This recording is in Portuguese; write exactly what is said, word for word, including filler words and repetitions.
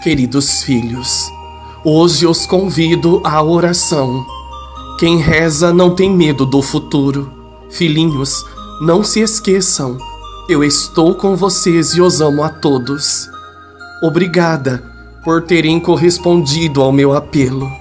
Queridos filhos, hoje os convido à oração. Quem reza não tem medo do futuro. Filhinhos, não se esqueçam, eu estou com vocês e os amo a todos. Obrigada por terem correspondido ao meu apelo.